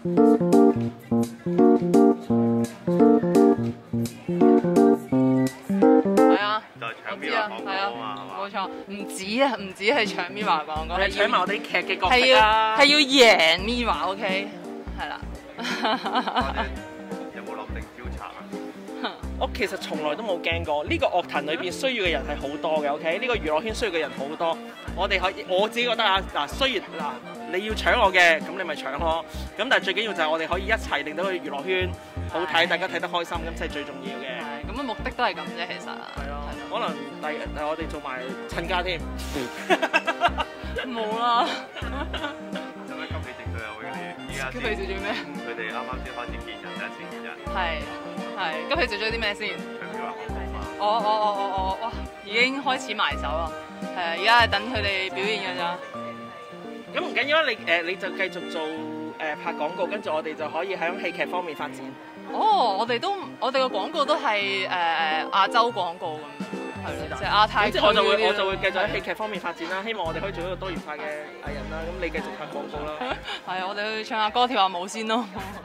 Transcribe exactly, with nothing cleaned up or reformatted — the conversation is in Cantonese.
係啊， 就係搶我知啊，係啊，冇錯，唔止啊，唔止係搶 Mirror 廣告， 係搶埋我哋啲劇嘅角係要色啊！ 係要贏 Mirror，OK， 係啦。 有冇落定調查啊？ 我其實從來都冇驚過，呢個樂壇裏邊需要嘅人係好多嘅 ，OK？呢個娛樂圈需要嘅人好多，我哋可以我自己覺得啊，嗱，雖然嗱你要搶我嘅，咁你咪搶咯，咁但係最緊要就係我哋可以一齊令到個娛樂圈好睇，大家睇得開心，咁先係最重要嘅。 係，咁嘅目的都係咁啫，其實。 係咯，可能第日我哋做埋親家添。 冇啦。 有咩急起直追啊？會你依家急起直追咩？ 佢哋啱啱先開始見人，第一次見人。 係係，咁佢做咗啲咩先？ 搶 Mirror 廣告嘛。 我我我我我哇，已經開始埋手啦。係啊，而家係等佢哋表演㗎咋。 咁唔緊要啦，你誒你就繼續做誒拍廣告，跟住我哋就可以喺戲劇方面發展。 哦，我哋都我哋個廣告都係誒亞洲廣告咁樣，係咯，即係亞太區即係我就會嗰啲我就會繼續喺戲劇方面發展啦，希望我哋可以做一個多元化嘅藝人啦。咁你繼續拍廣告啦。 係啊，我哋去唱下歌跳下舞先咯。